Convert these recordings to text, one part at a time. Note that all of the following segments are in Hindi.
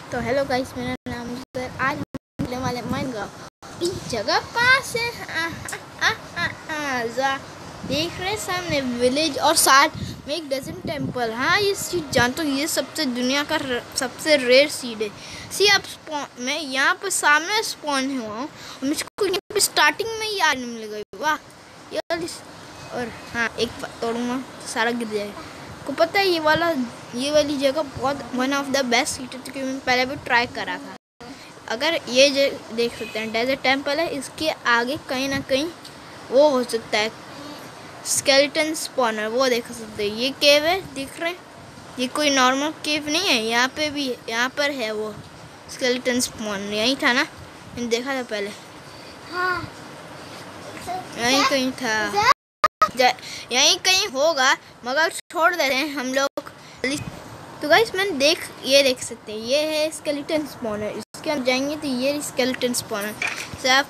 तो हेलो गाइस, मेरा नाम है। आज हम मिलने वाले माइनक्राफ्ट की जगह कहाँ से देख रहे हैं सामने विलेज और साथ में एक डजन टेम्पल। हाँ, ये सीड जानते हो, ये सबसे दुनिया का सबसे रेयर सीड है। सी आप मैं यहाँ पर सामने स्पॉन हुआ हूँ और मुझको यहाँ पे स्टार्टिंग में ही आने मिल गई। वाह यार। और हाँ, एक तोड़ूंगा सारा गिर जाएगा। को पता है ये वाली जगह बहुत one of the best seed है, क्योंकि मैंने पहले भी ट्राई करा था। अगर ये देख सकते हैं डेजर्ट टेम्पल है, इसके आगे कहीं ना कहीं वो हो सकता है स्केलेटन स्पॉनर, वो देख सकते हैं। ये केव है, दिख रहे हैं? ये कोई नॉर्मल केव नहीं है। यहाँ पे भी यहाँ पर है वो स्केलेटन स्पॉनर। यही था ना, मैंने देखा था पहले। हाँ, यही कहीं था, यहीं कहीं होगा, मगर छोड़ देते हैं हम लोग। तो गाइस ये देख सकते हैं, ये है स्केलेटन स्पॉनर। इसके अंदर जाएंगे तो ये स्केलेटन स्पॉनर से आप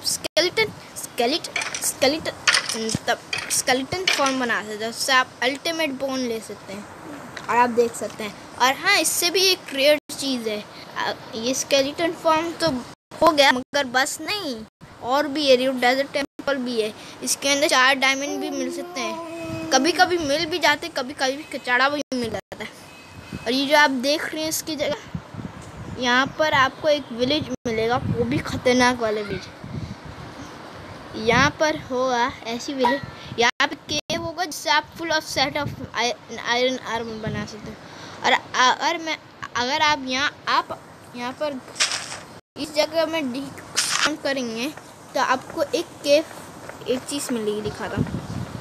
स्केलेटन फॉर्म बना सकते हैं, उससे आप अल्टीमेट बोन ले सकते हैं। और आप देख सकते हैं, और हाँ, इससे भी एक रेयर चीज़ है। ये स्केलेटन फॉर्म तो हो गया, मगर बस नहीं, और भी है। डेजर्ट टेम्पल भी है, इसके अंदर 4 डायमंड भी मिल सकते हैं। कभी कभी मिल भी जाते, कभी कभी कचाड़ा भी मिल जाता है। और ये जो आप देख रहे हैं इसकी जगह, यहाँ पर आपको एक विलेज मिलेगा, वो भी खतरनाक वाले विलेज। यहाँ पर होगा ऐसी विलेज, यहाँ पे केव होगा जिससे आप full of set of iron armour बना सकते हो। और अगर आप यहाँ पर इस जगह में डिस्काउंट करेंगे तो आपको एक चीज़ मिलेगी। दिखाता हूँ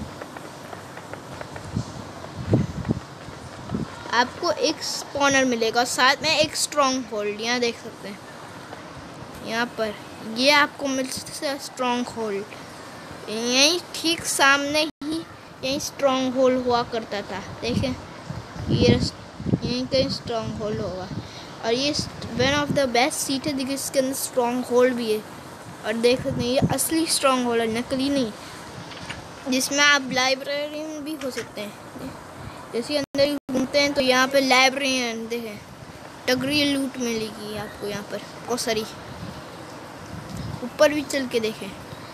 आपको, एक स्पॉनर मिलेगा, साथ में एक स्ट्रॉन्ग होल्ड। यहाँ देख सकते हैं, यहाँ पर ये आपको मिल सकता है स्ट्रॉन्ग होल्ड। यहीं ठीक सामने ही यहीं स्ट्रॉन्ग होल्ड हुआ करता था। देखें, ये यहीं कहीं स्ट्रॉन्ग होल्ड होगा। और ये one of the best seed है, देखिए इसके अंदर स्ट्रॉन्ग होल्ड भी है। और देख सकते हैं, ये असली स्ट्रॉन्ग होल्ड है, नकली नहीं, जिसमें आप लाइब्रेरियन भी हो सकते हैं। जैसे अंदर घूमते हैं तो यहाँ पे लाइब्रेरियन देखें, टगरी लूट मिलेगी आपको यहाँ पर बहुत सारी। ऊपर भी चल के देखें,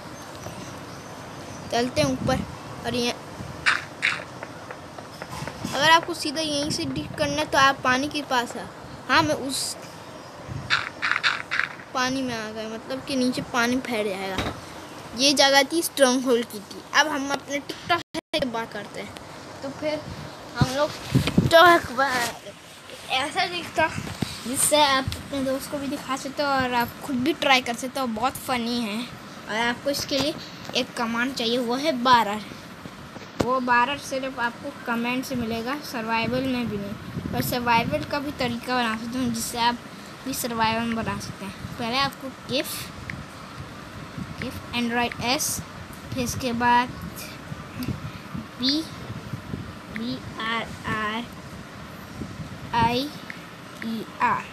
चलते हैं ऊपर। और ये अगर आपको सीधा यहीं से डिक करना है तो आप पानी के पास है। हाँ, मैं उस पानी में आ गए, मतलब कि नीचे पानी फैल जाएगा। ये जगह थी स्ट्रॉन्ग होल्ड की थी। अब हम अपने टिकटॉक की बात करते हैं। तो फिर हम लोग ऐसा दिखता जिससे आप अपने दोस्त को भी दिखा सकते हो और आप खुद भी ट्राई कर सकते हो। बहुत फ़नी है। और आपको इसके लिए एक कमांड चाहिए, वो है 12। वो 12 सिर्फ आपको कमेंट से मिलेगा, सर्वाइवल में भी नहीं। और सर्वाइवल का भी तरीका बना सकते हैं जिससे आप भी सर्वाइवल में बना सकते हैं। पहले आपको गिफ एंड्रॉइड एस, फिर इसके बाद BRRIE R।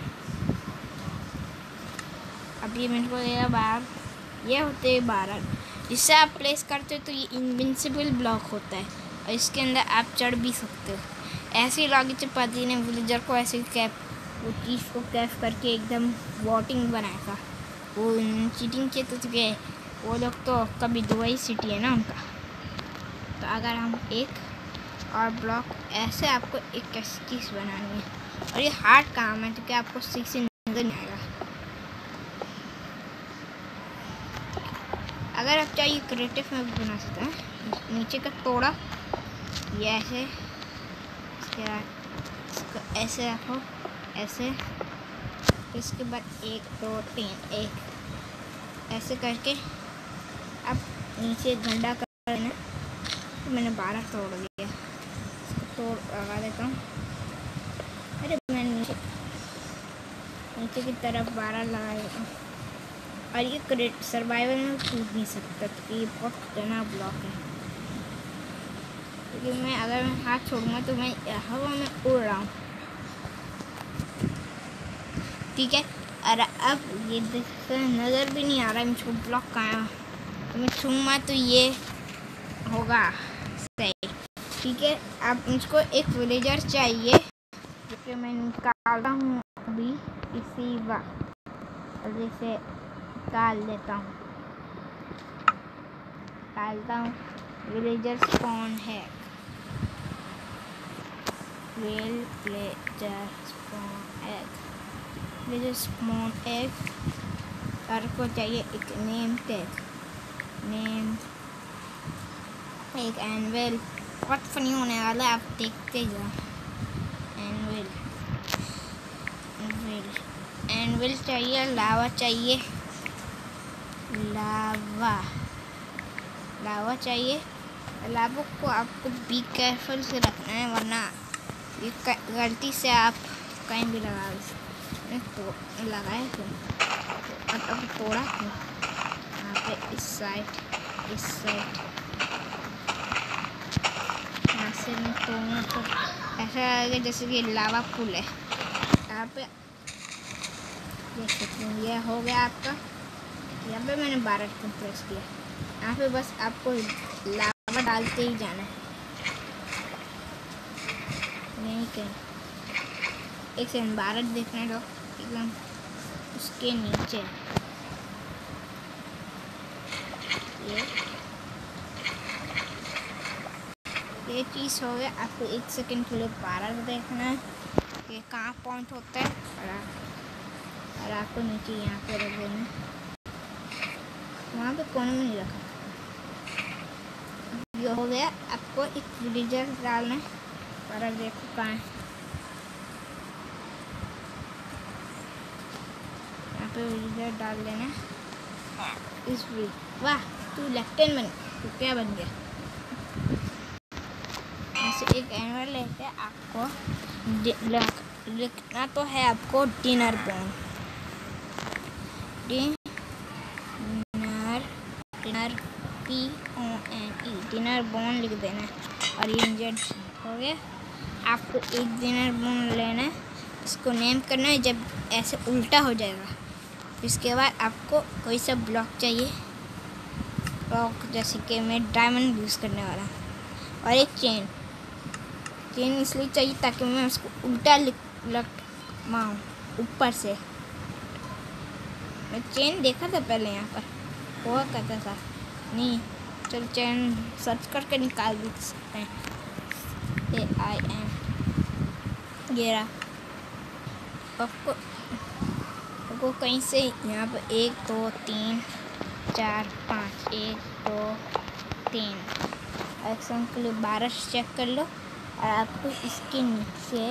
अब ये मेरे को देगा 12। ये होते हैं 12, जिससे आप प्लेस करते हो तो ये इनविंसिबल ब्लॉक होता है और इसके अंदर आप चढ़ भी सकते हो। ऐसे ही लॉगी चपाती ने विलेजर को ऐसे वो चीज़ को कैफ करके एकदम वोटिंग बनाया था। वो चीटिंग किए तो गए वो लोग, तो कभी दुबई सिटी है ना उनका। तो अगर हम एक और ब्लॉक ऐसे, आपको एक ऐसी चीज़ बनानी है, और ये हार्ड काम है क्योंकि आपको सीख से नजर नहीं आएगा। अगर आप चाहिए क्रिएटिव में भी बना सकते हैं। नीचे का तोड़ा ये ऐसे, इसके बाद ऐसे रखो, ऐसे, इसके बाद 1 2 3 1 ऐसे करके अब नीचे गंडा कर लेना। तो मैंने 12 तोड़ दिया, इसको तोड़ लगा देता हूँ। अरे मैंने नीचे की तरफ 12 लगा देता हूँ। और ये सर्वाइवल में कूद नहीं सकता, तो ये बहुत खतरनाक ब्लॉक है। क्योंकि अगर मैं हाथ छोड़ूंगा तो मैं हवा में उड़ रहा हूँ, ठीक है। और अब ये देखते नज़र भी नहीं आ रहा है मुझको ब्लॉक कहाँ, तो मैं छूँगा तो ये होगा सही, ठीक है। अब मुझको एक विलेजर चाहिए, जो मैं निकालता हूँ अभी इसी और इसे डाल देता हूँ, डालता हूँ विलेजर स्पॉन है, विलेजर स्पॉन एग और को चाहिए एक नेम टैग, नेम एक एनवेल, बहुत फनी होने वाला है, आप देखते जाओ। एनवेल चाहिए, लावा चाहिए, लावा चाहिए। लावा को आपको बी केयरफुल से रखना है, वरना ये गलती से आप कहीं भी लगा तो लगाए तो अब तोड़ा क्यों यहाँ पे इस साइड यहाँ से मैं तोड़ूँ तो ऐसा लगेगा जैसे कि लावा पुल है। यहाँ पे देख सकते हैं ये हो गया आपका। यहाँ पे मैंने 12 को प्रेस किया। यहाँ पे बस आपको लावा डालते ही जाना है, नहीं कहीं। एक सेकंड 12 देखने दो, एकदम उसके नीचे ये चीज़ हो गया। आपको 1 सेकंड के लिए 12 देखना है कि कहाँ पॉइंट होता है, और आपको नीचे यहाँ पे रख देना, वहाँ पे कोने में नहीं रखा। ये हो गया। आपको एक विलेजर डालना है, और देखो कहाँ है, यहाँ पे विलेजर डाल देना है। इस वाह तू लेफ्टेन बन, तू क्या बन गया। ऐसे एक एनिमल लेते हैं, आपको लिखना तो है आपको dinner bone, dinner PONE dinner bone लिख देना है। और ये इंजर्ड हो गया। आपको एक डिनर बोन लेना है, इसको नेम करना है। जब ऐसे उल्टा हो जाएगा, इसके बाद आपको कोई सा ब्लॉक चाहिए, ब्लॉक जैसे कि मैं डायमंड यूज़ करने वाला हूँ। और एक चेन इसलिए चाहिए ताकि मैं उसको उल्टा लटकाऊं ऊपर से। मैं चेन देखा था पहले, यहाँ पर हुआ करता था, नहीं चल चेन सर्च करके निकाल भी सकते हैं। AIN ये रहा। आपको कहीं से यहाँ पर 1 2 3 4 5 1 2 3 एक्शन के लिए 12 चेक कर लो। और आपको इसके नीचे,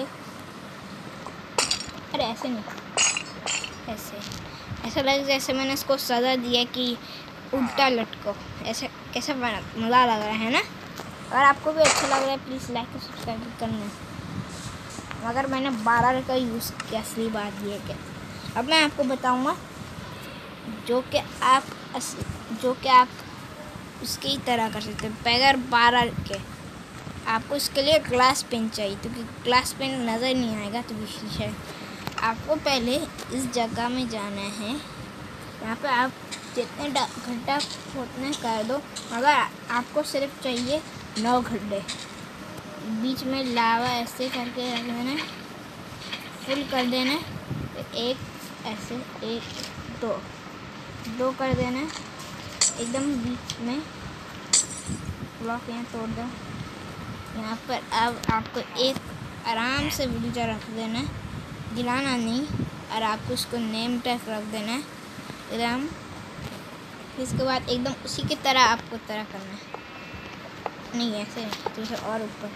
अरे ऐसे नहीं, ऐसा लग जैसे मैंने इसको सजा दिया कि उल्टा लटको। ऐसे कैसा मज़ा लग रहा है ना। अगर आपको भी अच्छा लग रहा है प्लीज़ लाइक और सब्सक्राइब करना। मगर मैंने 12 का यूज़ किया, असली बात ये है। अब मैं आपको बताऊंगा जो कि आप उसकी ही तरह कर सकते हैं बगैर 12 के। आपको इसके लिए ग्लास पेन चाहिए, क्योंकि ग्लास पेन नज़र नहीं आएगा तो शीशा। आपको पहले इस जगह में जाना है, यहाँ पे आप जितने गड्ढा खोदने कर दो, मगर आपको सिर्फ चाहिए 9 गड्ढे। बीच में लावा ऐसे करके रख देना, फुल कर देना। एक ऐसे 1 2 कर देना, एकदम बीच में ब्लॉक यहाँ तोड़ दो। यहाँ पर अब आपको एक आराम से विलेजर रख देना है, गिराना नहीं। और आपको उसको नेम टैग रख देना है एकदम। इसके बाद एकदम उसी की तरह आपको करना है, नहीं ऐसे जैसे और ऊपर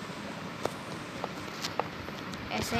ऐसे।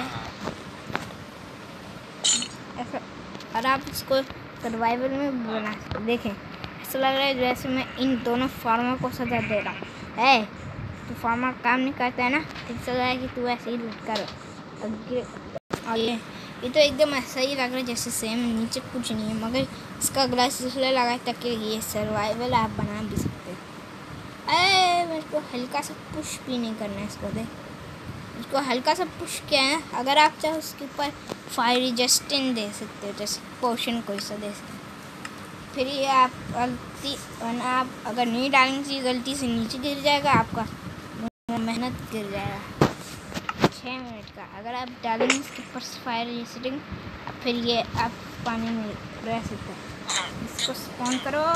और आप इसको सर्वाइवल में बना देखें, ऐसा लग रहा है जैसे मैं इन दोनों फार्मर को सजा दे रहा हूँ। तो फार्मर काम नहीं करता है ना, ऐसा लग रहा है कि तू ऐसे ही करो। और ये तो एकदम ऐसा ही लग रहा है जैसे सेम, नीचे कुछ नहीं है। मगर इसका ग्लास इसलिए लगा ताकि ये सर्वाइवल आप बना भी सकते हो। मेरे को हल्का सा पुश भी नहीं करना है इसको, देख इसको हल्का सा पुश किया है। अगर आप चाहो उसके ऊपर फायर रेजिस्टेंट दे सकते हो, जैसे पोशन कोई सा दे सकते हो। फिर ये आप गलती, वरना आप अगर नहीं डालेंगे गलती से नीचे गिर जाएगा, आपका मेहनत गिर जाएगा। 6 मिनट का। अगर आप डालेंगे इसके ऊपर फायर रीसेटिंग, फिर ये आप पानी में रह सकते हैं। इसको स्पॉन करो।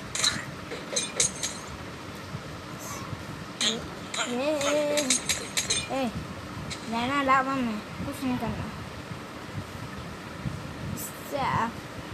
ये रहना लावा में, कुछ नहीं करना। इससे आप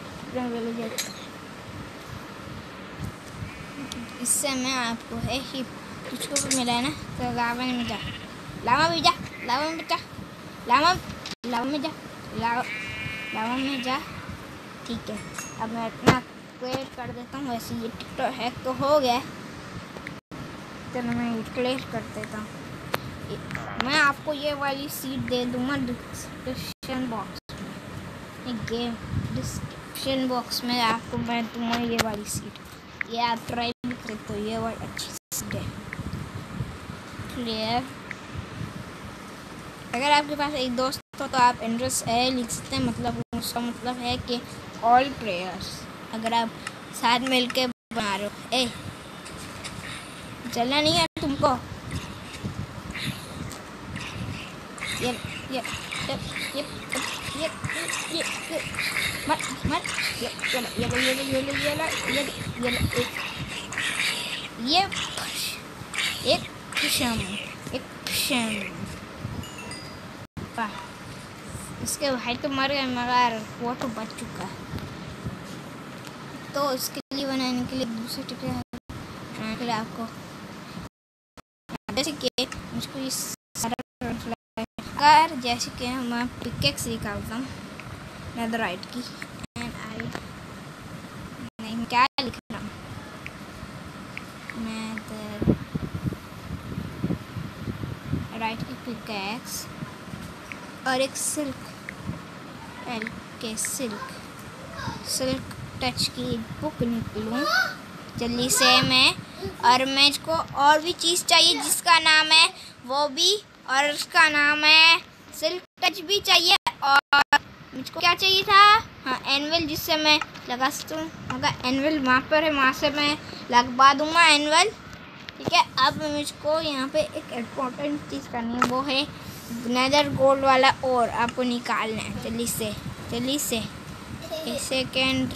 इससे मैं आपको है ही तुझको भी मिला है ना, तो लावा में जा, लावा में जा, लावा में जा, लावा में जा, लावा में जा। ठीक है, अब मैं अपना क्लियर कर देता हूँ। वैसे ये टिकटॉक हैक तो हो गया, चलो मैं ये क्लियर कर देता हूँ। मैं आपको ये वाली सीट दे दूँगा डिस्क्रिप्शन बॉक्स में, गेम डिस्क्रिप्शन बॉक्स में आपको मैं दूँगा ये वाली सीट। ये आप ट्राई भी कर सकते हो, ये वाली अच्छी सीट है। क्लियर। अगर आपके पास एक दोस्त हो तो आप इंटरेस्ट है लिख सकते हैं, मतलब उसका मतलब है कि ऑल प्लेयर्स। अगर आप साथ मिल के बना रहे हो, ए चलना नहीं है तुमको। ये मत इसके भाई तो मर गए, मगर वो तो बच चुका है। तो उसके लिए बनाने के लिए दूसरे टिकट बनाने के लिए आपको जैसे कि मुझको इस अगर जैसे कि मैं पिकेक्स निकालता हूँ नेदरराइट की, एंड आई नहीं क्या लिख रहा हूँ, नेदरराइट की पिकेक्स और एक सिल्क सिल्क टच की एक बुक निकलूँ जल्दी से मैं। और मुझको और भी चीज़ चाहिए जिसका नाम है वो भी, और उसका नाम है सिल्क टच भी चाहिए। और मुझको क्या चाहिए था, हाँ एनवल, जिससे मैं लगा सकता हूँ। अगर एनवल वहाँ पर है, वहाँ से मैं लगवा दूँगा एनवल। ठीक है, अब मुझको यहाँ पे एक इम्पोर्टेंट चीज़ करनी है, वो है नेदर गोल्ड वाला और आपको निकालना है जल्दी से एक सेकेंड।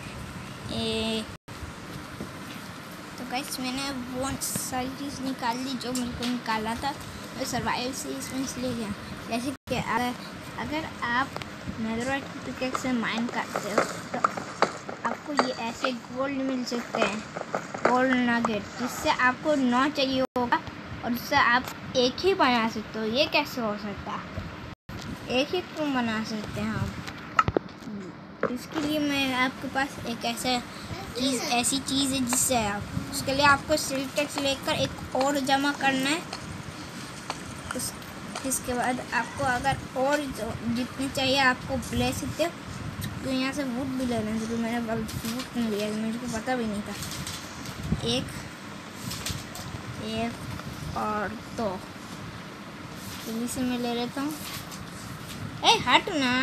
तो गाइस मैंने वो सारी चीज़ निकाल ली जो मेरे को निकालना था। मैं सर्वाइवल सीरीज में इसलिए गया, जैसे कि अगर आप नेदरराइट की पिकेक्स से माइन करते हो तो आपको ये ऐसे गोल्ड मिल सकते हैं, गोल्ड नगेट, जिससे आपको 9 चाहिए होगा और उससे आप एक ही बना सकते हो। ये कैसे हो सकता है, एक ही तुम बना सकते हैं आप। इसके लिए मैं आपके पास एक ऐसी चीज़ है जिससे आप, उसके लिए आपको सिल्क टच लेकर एक और जमा करना है। इसके बाद आपको अगर और जितने चाहिए आपको ले सकते हो। तो यहाँ से वुड भी लेना है, मैंने वुड नहीं लिया, मुझे पता भी नहीं था। एक और दो जल्दी से मैं ले लेता हूँ। ए हट ना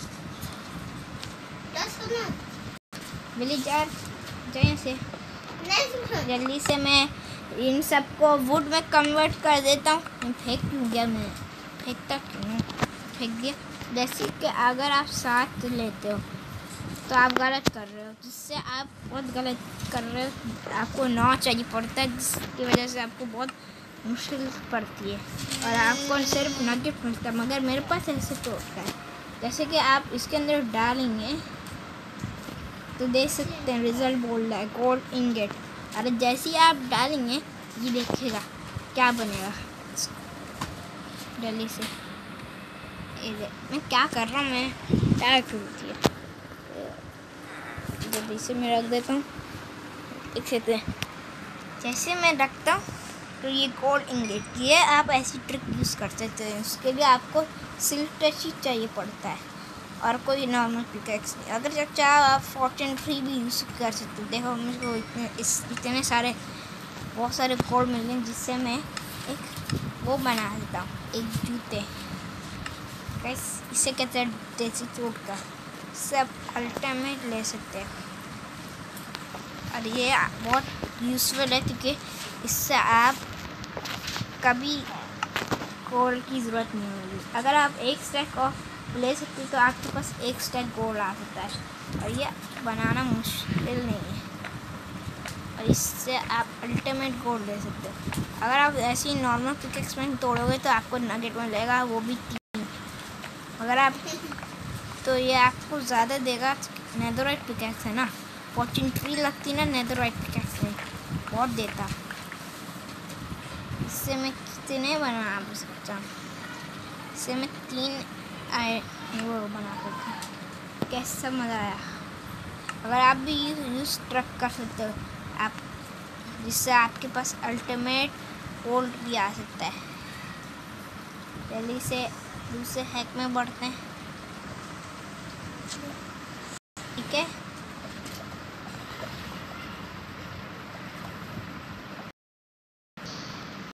विलेजर, जैसे से जल्दी से मैं इन सबको वुड में कन्वर्ट कर देता हूँ। फेंक क्यों गया, मैं फेंकता क्यों, फेंक दिया। जैसे कि अगर आप साथ लेते हो तो आप गलत कर रहे हो, जिससे आप बहुत गलत कर रहे हो। आपको 9 चाहिए पड़ता है, जिसकी वजह से आपको बहुत मुश्किल पड़ती है और आपको सिर्फ नगेट मिलता है। मगर मेरे पास ऐसे तो होता है, जैसे कि आप इसके अंदर डालेंगे तो देख सकते हैं रिजल्ट बोल रहा है गोल्ड इंगेट। अरे जैसे ही आप डालेंगे ये देखिएगा क्या बनेगा। जल्दी से मैं क्या कर रहा हूँ, मैं क्या करती है, जल्दी से मैं रख देता हूँ। देख सकते हैं जैसे मैं रखता हूँ तो ये गोल्ड इंगेट, ये आप ऐसी ट्रिक यूज़ कर सकते हैं। उसके लिए आपको सिल्क टच ही चाहिए पड़ता है और कोई नॉर्मल पिकेक्स नहीं। अगर जब चाहो आप फॉर्चून फ्री भी यूज़ कर सकते हो। देखो मुझको इतने सारे बहुत सारे गोल्ड मिल गए, जिससे मैं एक वो बना देता हूँ, एक जूते। इसे कहते हैं देसी चोट का, सब अल्टीमेट ले सकते हैं। और ये बहुत यूज़फुल है क्योंकि इससे आप कभी गोल्ड की ज़रूरत नहीं होगी। अगर आप एक स्टैक ऑफ ले सकते तो आपके पास एक स्टैक गोल्ड आ सकता है, और ये बनाना मुश्किल नहीं है, और इससे आप अल्टीमेट गोल्ड ले सकते हो। अगर आप ऐसी नॉर्मल पिकेक्स में तोड़ोगे तो आपको नगेट मिलेगा, वो भी 3। अगर आप तो ये आपको ज़्यादा देगा। नेदरराइट पिकेक्स है ना, फॉर्चून ट्री लगती ना नेदरराइट पिकेक्स में, बहुत देता। इससे मैं कितने बना सकता हूँ, इससे मैं 3 वो बना सकता हूँ। कैसा मज़ा आया। अगर आप भी यूज़ ट्रक कर सकते हो आप, जिससे आपके पास अल्टीमेट गोल्ड भी आ सकता है। जल्दी से दूसरे हैक में बढ़ते हैं, ठीक है।